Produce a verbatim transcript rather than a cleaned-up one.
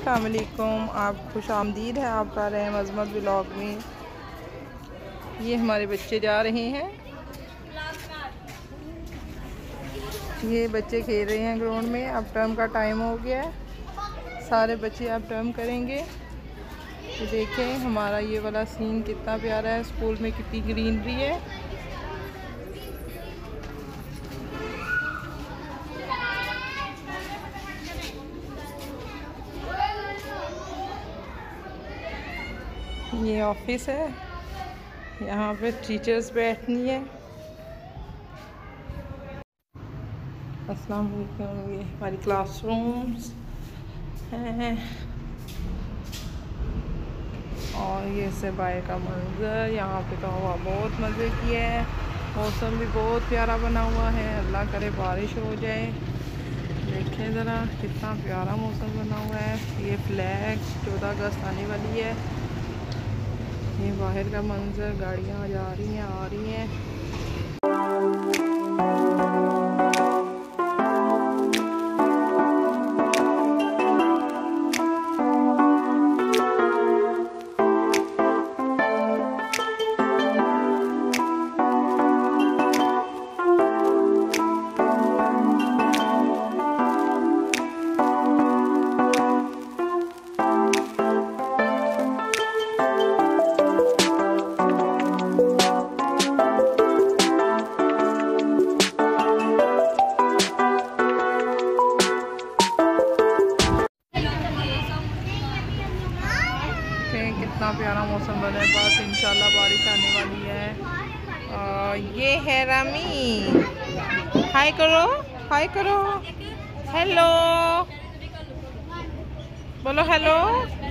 अस्सलाम वालेकुम, आप खुश आमदीद है आप कर रहे हैं मजमत व्लॉग में। ये हमारे बच्चे जा रहे हैं, ये बच्चे खेल रहे हैं ग्राउंड में। अब टर्म का टाइम हो गया है, सारे बच्चे अब टर्म करेंगे। तो देखें हमारा ये वाला सीन कितना प्यारा है, स्कूल में कितनी ग्रीनरी है। ये ऑफिस है, यहाँ पे टीचर्स बैठनी है। अस्सलाम वालेकुम, ये हमारी क्लासरूम्स हैं और ये से बाहर का मंजर। यहाँ पे तो हवा बहुत मज़े की है, मौसम भी बहुत प्यारा बना हुआ है। अल्लाह करे बारिश हो जाए। देखें ज़रा कितना प्यारा मौसम बना हुआ है। ये फ्लैग चौदह अगस्त आने वाली है। ये बाहर का मंजर, गाड़ियाँ जा रही हैं आ रही हैं। कितना प्यारा मौसम बना है, बस इंशाल्लाह बारिश आने वाली है। आ, ये है रामी, हाय करो हाय करो, हेलो बोलो हेलो।